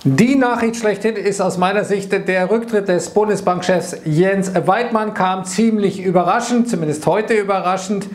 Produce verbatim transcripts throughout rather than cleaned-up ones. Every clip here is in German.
Die Nachricht schlechthin ist aus meiner Sicht der Rücktritt des Bundesbankchefs Jens Weidmann, kam ziemlich überraschend, zumindest heute überraschend.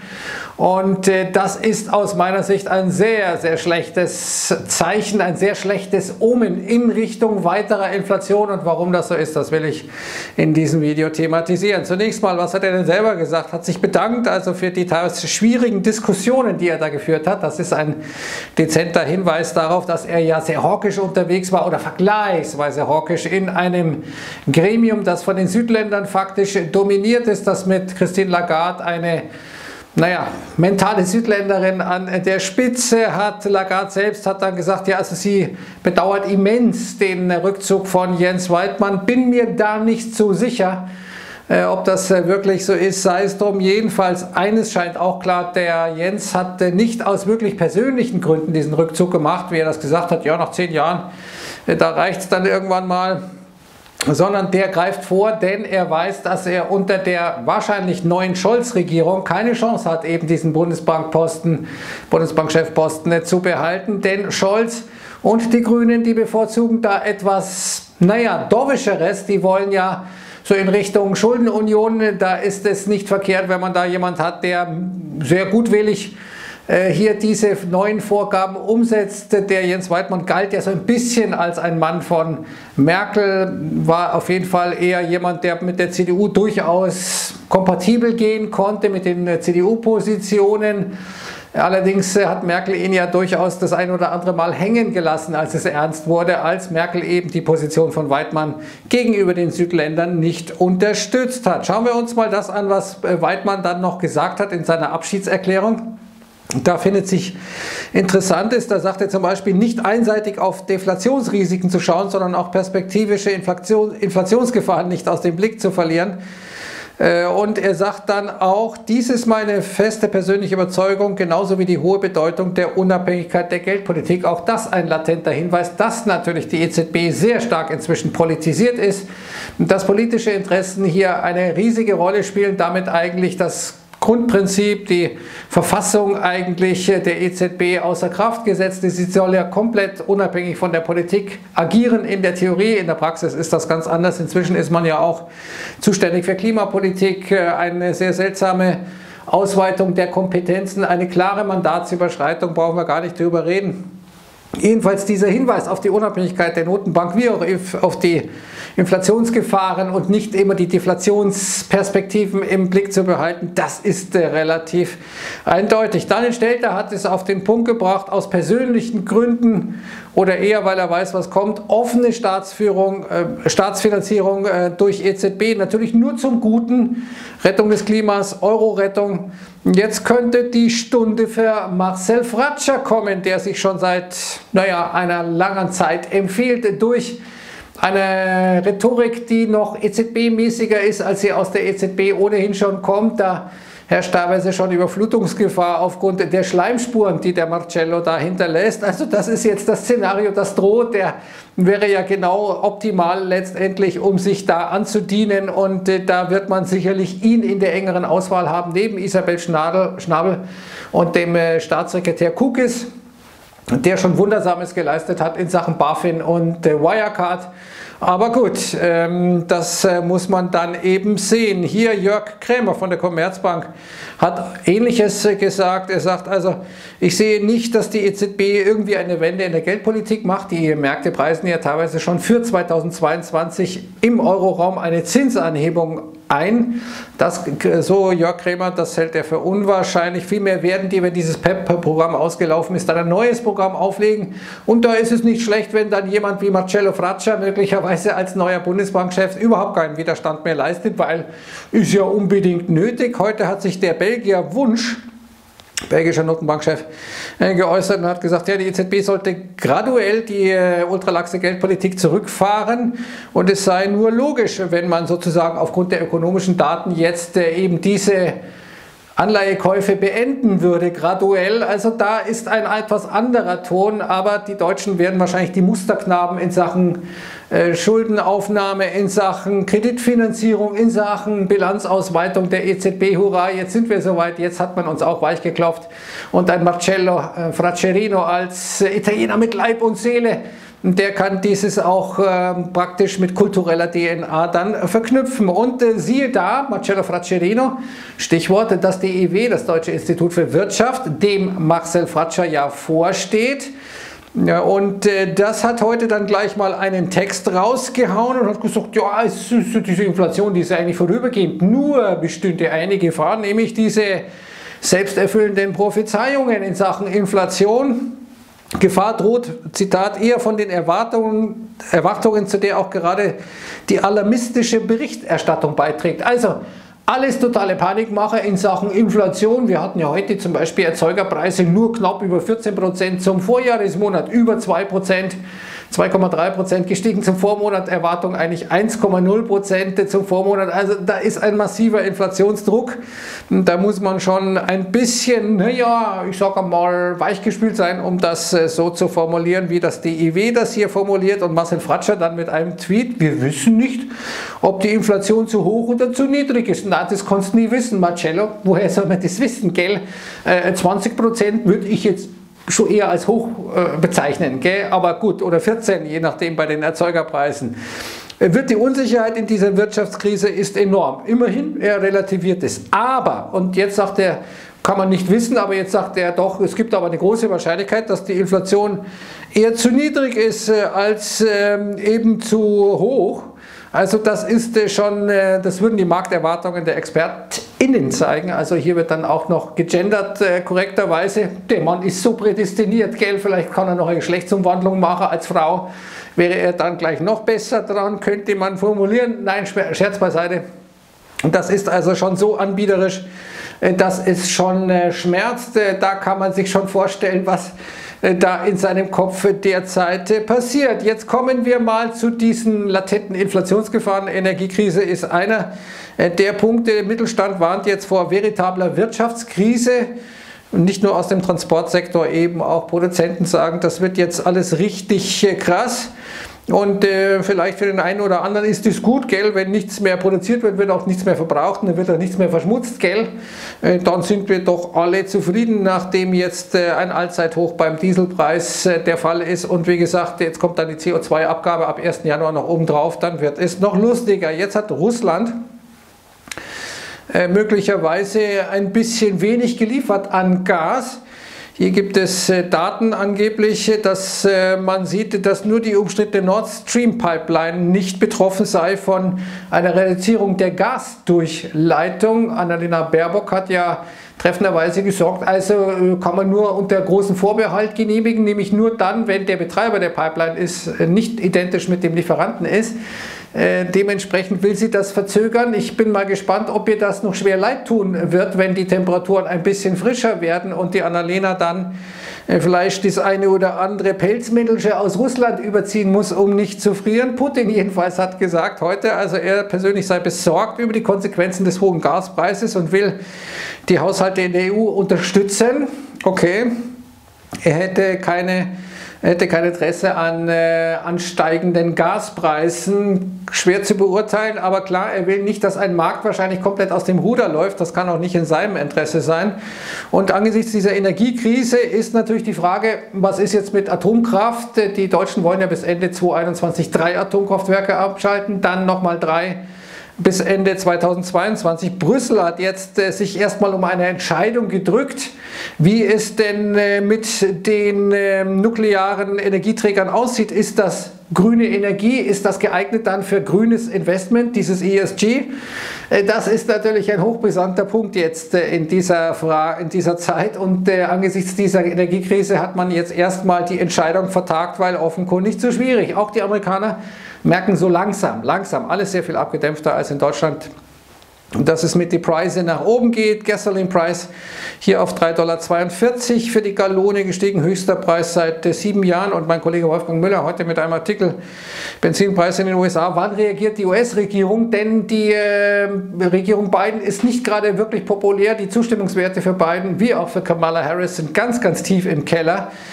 Und äh, das ist aus meiner Sicht ein sehr, sehr schlechtes Zeichen, ein sehr schlechtes Omen in Richtung weiterer Inflation. Und warum das so ist, das will ich in diesem Video thematisieren. Zunächst mal, was hat er denn selber gesagt? Hat sich bedankt also für die teilweise schwierigen Diskussionen, die er da geführt hat. Das ist ein dezenter Hinweis darauf, dass er ja sehr hawkisch unterwegs war oder vergleichsweise hawkisch in einem Gremium, das von den Südländern faktisch dominiert ist, das mit Christine Lagarde eine naja, mentale Südländerin an der Spitze hat. Lagarde selbst hat dann gesagt, ja, also sie bedauert immens den Rückzug von Jens Weidmann. Bin mir da nicht so sicher, äh, ob das äh, wirklich so ist, sei es drum. Jedenfalls, eines scheint auch klar, der Jens hat äh, nicht aus wirklich persönlichen Gründen diesen Rückzug gemacht, wie er das gesagt hat, ja, nach zehn Jahren, äh, da reicht es dann irgendwann mal. Sondern der greift vor, denn er weiß, dass er unter der wahrscheinlich neuen Scholz-Regierung keine Chance hat, eben diesen Bundesbankposten, Bundesbankchefposten zu behalten. Denn Scholz und die Grünen, die bevorzugen da etwas, naja, Dovischeres, die wollen ja so in Richtung Schuldenunion. Da ist es nicht verkehrt, wenn man da jemand hat, der sehr gutwillig hier diese neuen Vorgaben umsetzt. Der Jens Weidmann galt ja so ein bisschen als ein Mann von Merkel, war auf jeden Fall eher jemand, der mit der C D U durchaus kompatibel gehen konnte, mit den C D U-Positionen. Allerdings hat Merkel ihn ja durchaus das ein oder andere Mal hängen gelassen, als es ernst wurde, als Merkel eben die Position von Weidmann gegenüber den Südländern nicht unterstützt hat. Schauen wir uns mal das an, was Weidmann dann noch gesagt hat in seiner Abschiedserklärung. Da findet sich Interessantes, da sagt er zum Beispiel, nicht einseitig auf Deflationsrisiken zu schauen, sondern auch perspektivische Inflation, Inflationsgefahren nicht aus dem Blick zu verlieren. Und er sagt dann auch, dies ist meine feste persönliche Überzeugung, genauso wie die hohe Bedeutung der Unabhängigkeit der Geldpolitik. Auch das ein latenter Hinweis, dass natürlich die E Z B sehr stark inzwischen politisiert ist, dass politische Interessen hier eine riesige Rolle spielen, damit eigentlich das Grundprinzip, die Verfassung eigentlich der E Z B außer Kraft gesetzt ist. Sie soll ja komplett unabhängig von der Politik agieren in der Theorie. In der Praxis ist das ganz anders. Inzwischen ist man ja auch zuständig für Klimapolitik. Eine sehr seltsame Ausweitung der Kompetenzen, eine klare Mandatsüberschreitung, brauchen wir gar nicht drüber reden. Jedenfalls dieser Hinweis auf die Unabhängigkeit der Notenbank wie auch auf die Inflationsgefahren und nicht immer die Deflationsperspektiven im Blick zu behalten, das ist äh, relativ eindeutig. Daniel Stelter hat es auf den Punkt gebracht, aus persönlichen Gründen oder eher, weil er weiß, was kommt, offene Staatsführung, äh, Staatsfinanzierung äh, durch E Z B, natürlich nur zum Guten, Rettung des Klimas, Euro-Rettung. Jetzt könnte die Stunde für Marcel Fratscher kommen, der sich schon seit naja, einer langen Zeit empfiehlt durch eine Rhetorik, die noch E Z B-mäßiger ist, als sie aus der E Z B ohnehin schon kommt. Da herrscht teilweise schon Überflutungsgefahr aufgrund der Schleimspuren, die der Marcello da hinterlässt. Also das ist jetzt das Szenario, das droht. Der wäre ja genau optimal letztendlich, um sich da anzudienen. Und äh, da wird man sicherlich ihn in der engeren Auswahl haben, neben Isabel Schnabel, Schnabel und dem äh, Staatssekretär Kukis, der schon Wundersames geleistet hat in Sachen BaFin und äh, Wirecard. Aber gut, ähm, das äh, muss man dann eben sehen. Hier Jörg Krämer von der Commerzbank hat Ähnliches äh, gesagt. Er sagt also, ich sehe nicht, dass die E Z B irgendwie eine Wende in der Geldpolitik macht. Die Märkte preisen ja teilweise schon für zweitausendzweiundzwanzig im Euroraum eine Zinsanhebung ein. Das, so Jörg Krämer, das hält er für unwahrscheinlich. Vielmehr werden die, wenn dieses P E P-Programm ausgelaufen ist, dann ein neues Programm auflegen. Und da ist es nicht schlecht, wenn dann jemand wie Marcello Fratscher möglicherweise als neuer Bundesbankchef überhaupt keinen Widerstand mehr leistet, weil ist ja unbedingt nötig. Heute hat sich der Belgier Wunsch, belgischer Notenbankchef, geäußert und hat gesagt, ja, die E Z B sollte graduell die äh, ultralaxe Geldpolitik zurückfahren und es sei nur logisch, wenn man sozusagen aufgrund der ökonomischen Daten jetzt äh, eben diese Anleihekäufe beenden würde, graduell. Also da ist ein etwas anderer Ton, aber die Deutschen werden wahrscheinlich die Musterknaben in Sachen äh, Schuldenaufnahme, in Sachen Kreditfinanzierung, in Sachen Bilanzausweitung der E Z B. Hurra, jetzt sind wir soweit, jetzt hat man uns auch weichgeklopft und ein Marcello äh, Fraccherino als äh, Italiener mit Leib und Seele, der kann dieses auch äh, praktisch mit kultureller D N A dann verknüpfen. Und äh, siehe da, Marcello Fraccherino, Stichwort, das D I W, das Deutsche Institut für Wirtschaft, dem Marcel Fratscher ja vorsteht. Ja, und äh, das hat heute dann gleich mal einen Text rausgehauen und hat gesagt, ja, es ist, diese Inflation, die ist eigentlich vorübergehend, nur bestünde eine Gefahr, nämlich diese selbsterfüllenden Prophezeiungen in Sachen Inflation. Gefahr droht, Zitat, eher von den Erwartungen, Erwartungen, zu der auch gerade die alarmistische Berichterstattung beiträgt. Also alles totale Panikmache in Sachen Inflation. Wir hatten ja heute zum Beispiel Erzeugerpreise nur knapp über vierzehn Prozent zum Vorjahresmonat, über zwei Prozent, zwei Komma drei Prozent gestiegen zum Vormonat, Erwartung eigentlich eins Komma null Prozent zum Vormonat. Also da ist ein massiver Inflationsdruck. Da muss man schon ein bisschen, naja, ich sage mal, weichgespült sein, um das so zu formulieren, wie das D I W das hier formuliert. Und Marcel Fratscher dann mit einem Tweet, wir wissen nicht, ob die Inflation zu hoch oder zu niedrig ist. Na, das kannst du nie wissen, Marcello. Woher soll man das wissen, gell? Äh, zwanzig Prozent würde ich jetzt schon eher als hoch äh, bezeichnen, gell? Aber gut, oder vierzehn, je nachdem bei den Erzeugerpreisen. Wird die Unsicherheit in dieser Wirtschaftskrise ist enorm. Immerhin, er relativiert es. Aber, und jetzt sagt er, kann man nicht wissen, aber jetzt sagt er doch, es gibt aber eine große Wahrscheinlichkeit, dass die Inflation eher zu niedrig ist äh, als äh, eben zu hoch. Also das ist äh, schon, äh, das würden die Markterwartungen der ExpertInnen zeigen. Also hier wird dann auch noch gegendert, äh, korrekterweise. Der Mann ist so prädestiniert, gell? Vielleicht kann er noch eine Geschlechtsumwandlung machen als Frau. Wäre er dann gleich noch besser dran, könnte man formulieren. Nein, Scherz beiseite. Und das ist also schon so anbieterisch, äh, dass es schon äh, schmerzt. Äh, da kann man sich schon vorstellen, was da in seinem Kopf derzeit passiert. Jetzt kommen wir mal zu diesen latenten Inflationsgefahren. Energiekrise ist einer der Punkte. Der Mittelstand warnt jetzt vor veritabler Wirtschaftskrise. Und nicht nur aus dem Transportsektor, eben auch Produzenten sagen, das wird jetzt alles richtig krass. Und äh, vielleicht für den einen oder anderen ist es gut, gell? Wenn nichts mehr produziert wird, wird auch nichts mehr verbraucht, dann wird auch nichts mehr verschmutzt, gell? Äh, dann sind wir doch alle zufrieden, nachdem jetzt äh, ein Allzeithoch beim Dieselpreis äh, der Fall ist. Und wie gesagt, jetzt kommt dann die C O zwei Abgabe ab ersten Januar noch oben drauf, dann wird es noch lustiger. Jetzt hat Russland äh, möglicherweise ein bisschen wenig geliefert an Gas. Hier gibt es äh, Daten angeblich, dass äh, man sieht, dass nur die umstrittene Nord Stream Pipeline nicht betroffen sei von einer Reduzierung der Gasdurchleitung. Annalena Baerbock hat ja treffenderweise gesagt, also äh, kann man nur unter großem Vorbehalt genehmigen, nämlich nur dann, wenn der Betreiber der Pipeline ist, äh, nicht identisch mit dem Lieferanten ist. Äh, dementsprechend will sie das verzögern. Ich bin mal gespannt, ob ihr das noch schwer leid tun wird, wenn die Temperaturen ein bisschen frischer werden und die Annalena dann äh, vielleicht das eine oder andere Pelzmittelsche aus Russland überziehen muss, um nicht zu frieren. Putin jedenfalls hat gesagt heute, also er persönlich sei besorgt über die Konsequenzen des hohen Gaspreises und will die Haushalte in der E U unterstützen. Okay, er hätte keine Er hätte kein Interesse an äh, ansteigenden Gaspreisen, schwer zu beurteilen, aber klar, er will nicht, dass ein Markt wahrscheinlich komplett aus dem Ruder läuft, das kann auch nicht in seinem Interesse sein. Und angesichts dieser Energiekrise ist natürlich die Frage, was ist jetzt mit Atomkraft? Die Deutschen wollen ja bis Ende zweitausendeinundzwanzig drei Atomkraftwerke abschalten, dann nochmal drei bis Ende zweitausendzweiundzwanzig. Brüssel hat jetzt äh, sich erstmal um eine Entscheidung gedrückt, wie es denn äh, mit den äh, nuklearen Energieträgern aussieht. Ist das grüne Energie? Ist das geeignet dann für grünes Investment, dieses E S G? Äh, das ist natürlich ein hochbrisanter Punkt jetzt äh, in, dieser Fra in dieser Zeit und äh, angesichts dieser Energiekrise hat man jetzt erstmal die Entscheidung vertagt, weil offenkundig zu schwierig. Auch die Amerikaner merken so langsam, langsam, alles sehr viel abgedämpfter als in Deutschland, dass es mit den Preisen nach oben geht. Gasoline Price hier auf drei Komma zweiundvierzig Dollar für die Gallone gestiegen, höchster Preis seit äh, sieben Jahren. Und mein Kollege Wolfgang Müller heute mit einem Artikel, Benzinpreise in den U S A, wann reagiert die U S-Regierung? Denn die äh, Regierung Biden ist nicht gerade wirklich populär. Die Zustimmungswerte für Biden wie auch für Kamala Harris sind ganz, ganz tief im Keller.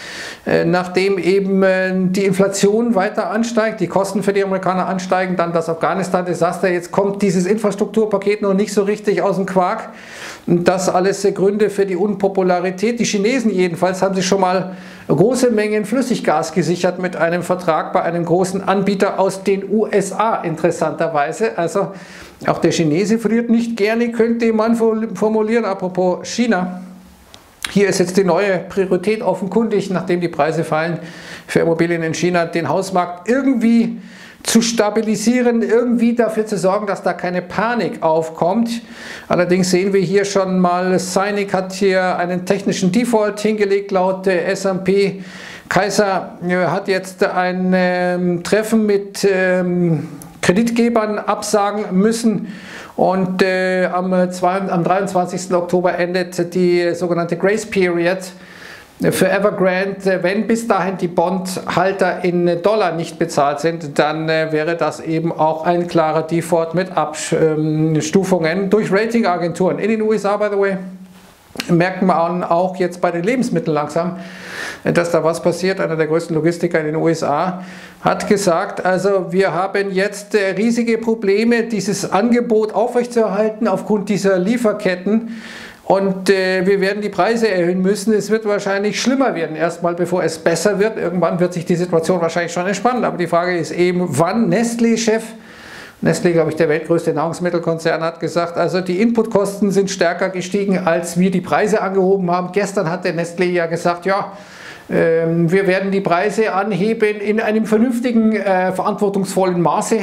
nachdem eben die Inflation weiter ansteigt, die Kosten für die Amerikaner ansteigen, dann das Afghanistan-Desaster, jetzt kommt dieses Infrastrukturpaket noch nicht so richtig aus dem Quark. Das alles Gründe für die Unpopularität. Die Chinesen jedenfalls haben sich schon mal große Mengen Flüssiggas gesichert mit einem Vertrag bei einem großen Anbieter aus den U S A, interessanterweise. Also auch der Chinese friert nicht gerne, könnte man formulieren, apropos China. Hier ist jetzt die neue Priorität offenkundig, nachdem die Preise fallen für Immobilien in China, den Hausmarkt irgendwie zu stabilisieren, irgendwie dafür zu sorgen, dass da keine Panik aufkommt. Allerdings sehen wir hier schon mal, Seinig hat hier einen technischen Default hingelegt laut der S und P. Kaiser hat jetzt ein ähm, Treffen mit ähm, Kreditgebern absagen müssen. Und äh, am, zwei, am dreiundzwanzigsten Oktober endet die sogenannte Grace Period für Evergrande. Wenn bis dahin die Bondhalter in Dollar nicht bezahlt sind, dann äh, wäre das eben auch ein klarer Default mit Abstufungen durch Ratingagenturen. In den U S A, by the way, merkt man auch jetzt bei den Lebensmitteln langsam, dass da was passiert. Einer der größten Logistiker in den U S A hat gesagt, also wir haben jetzt riesige Probleme, dieses Angebot aufrechtzuerhalten aufgrund dieser Lieferketten, und äh, wir werden die Preise erhöhen müssen. Es wird wahrscheinlich schlimmer werden, erstmal bevor es besser wird. Irgendwann wird sich die Situation wahrscheinlich schon entspannen, aber die Frage ist eben, wann. Nestlé-Chef, Nestlé, glaube ich, der weltgrößte Nahrungsmittelkonzern, hat gesagt, also die Inputkosten sind stärker gestiegen, als wir die Preise angehoben haben. Gestern hat der Nestlé ja gesagt, ja, ähm, wir werden die Preise anheben in einem vernünftigen, äh, verantwortungsvollen Maße.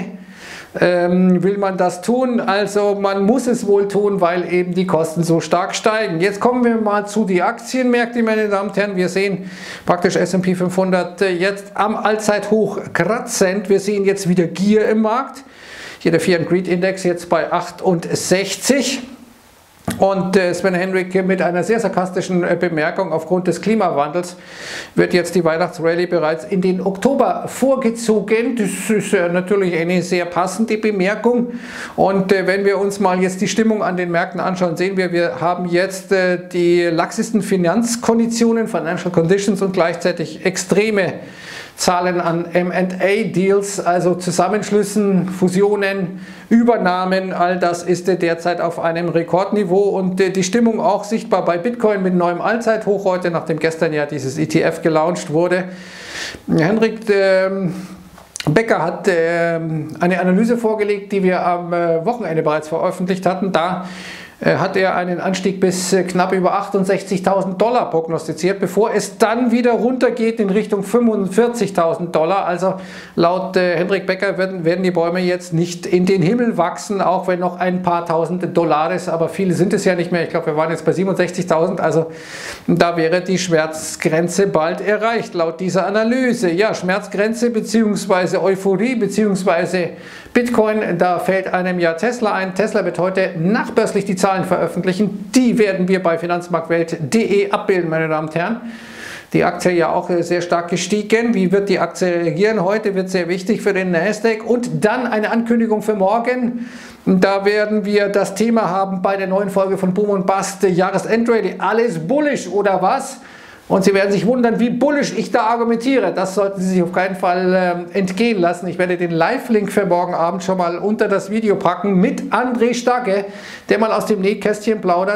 Ähm, will man das tun? Also man muss es wohl tun, weil eben die Kosten so stark steigen. Jetzt kommen wir mal zu den Aktienmärkten, meine Damen und Herren. Wir sehen praktisch S und P fünfhundert jetzt am Allzeithoch kratzend. Wir sehen jetzt wieder Gier im Markt. Hier der Fear and Greed Index jetzt bei achtundsechzig. Und Sven Henrik mit einer sehr sarkastischen Bemerkung: Aufgrund des Klimawandels wird jetzt die Weihnachtsrallye bereits in den Oktober vorgezogen. Das ist natürlich eine sehr passende Bemerkung. Und wenn wir uns mal jetzt die Stimmung an den Märkten anschauen, sehen wir, wir haben jetzt die laxesten Finanzkonditionen, Financial Conditions, und gleichzeitig extreme Zahlen an M und A-Deals, also Zusammenschlüssen, Fusionen, Übernahmen. All das ist derzeit auf einem Rekordniveau, und die Stimmung auch sichtbar bei Bitcoin mit neuem Allzeithoch heute, nachdem gestern ja dieses E T F gelauncht wurde. Henrik äh, Becker hat äh, eine Analyse vorgelegt, die wir am äh, Wochenende bereits veröffentlicht hatten. Da hat er einen Anstieg bis knapp über achtundsechzigtausend Dollar prognostiziert, bevor es dann wieder runtergeht in Richtung fünfundvierzigtausend Dollar. Also laut äh, Henrik Becker werden, werden die Bäume jetzt nicht in den Himmel wachsen, auch wenn noch ein paar tausend Dollar ist, aber viele sind es ja nicht mehr. Ich glaube, wir waren jetzt bei siebenundsechzigtausend, also da wäre die Schmerzgrenze bald erreicht, laut dieser Analyse. Ja, Schmerzgrenze bzw. Euphorie bzw. Bitcoin, da fällt einem ja Tesla ein. Tesla wird heute nachbörslich die Zahlen veröffentlichen. Die werden wir bei finanzmarktwelt punkt de abbilden, meine Damen und Herren. Die Aktie ja auch sehr stark gestiegen. Wie wird die Aktie reagieren? Heute wird sehr wichtig für den Nasdaq. Und dann eine Ankündigung für morgen. Da werden wir das Thema haben bei der neuen Folge von Boom und Bust, Jahresendrallye. Alles bullish oder was? Und Sie werden sich wundern, wie bullish ich da argumentiere. Das sollten Sie sich auf keinen Fall äh, entgehen lassen. Ich werde den Live-Link für morgen Abend schon mal unter das Video packen mit André Stagge, der mal aus dem Nähkästchen plaudert.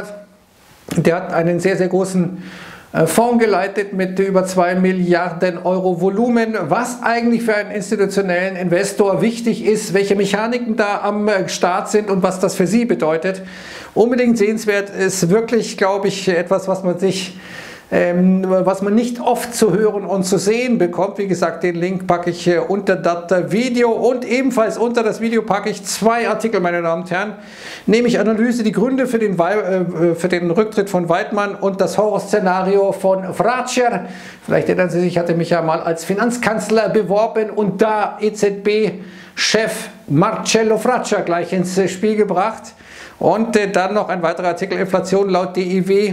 Der hat einen sehr, sehr großen äh, Fonds geleitet mit über zwei Milliarden Euro Volumen. Was eigentlich für einen institutionellen Investor wichtig ist, welche Mechaniken da am Start sind und was das für Sie bedeutet. Unbedingt sehenswert, ist wirklich, glaube ich, etwas, was man sich Ähm, was man nicht oft zu hören und zu sehen bekommt. Wie gesagt, den Link packe ich hier unter das Video, und ebenfalls unter das Video packe ich zwei Artikel, meine Damen und Herren, nämlich Analyse, die Gründe für den, äh, für den Rücktritt von Weidmann und das Horrorszenario von Fratscher. Vielleicht erinnern Sie sich, ich hatte mich ja mal als Finanzkanzler beworben und da E Z B-Chef Marcello Fratscher gleich ins Spiel gebracht. Und äh, dann noch ein weiterer Artikel: Inflation laut D I W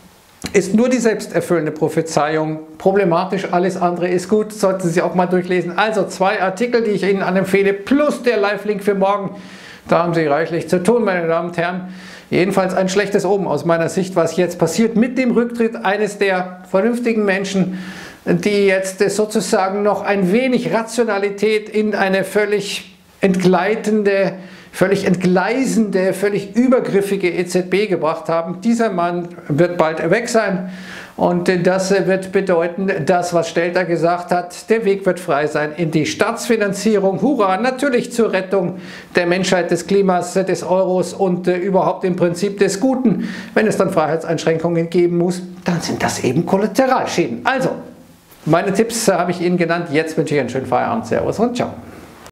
ist nur die selbsterfüllende Prophezeiung problematisch, alles andere ist gut, sollten Sie auch mal durchlesen. Also zwei Artikel, die ich Ihnen anempfehle, plus der Live-Link für morgen. Da haben Sie reichlich zu tun, meine Damen und Herren. Jedenfalls ein schlechtes Omen aus meiner Sicht, was jetzt passiert mit dem Rücktritt eines der vernünftigen Menschen, die jetzt sozusagen noch ein wenig Rationalität in eine völlig entgleitende, völlig entgleisende, völlig übergriffige E Z B gebracht haben. Dieser Mann wird bald weg sein und das wird bedeuten, das, was Stelter gesagt hat, der Weg wird frei sein in die Staatsfinanzierung. Hurra, natürlich zur Rettung der Menschheit, des Klimas, des Euros und äh, überhaupt im Prinzip des Guten. Wenn es dann Freiheitseinschränkungen geben muss, dann sind das eben Kollateralschäden. Also, meine Tipps habe ich Ihnen genannt. Jetzt wünsche ich einen schönen Feierabend. Servus und ciao.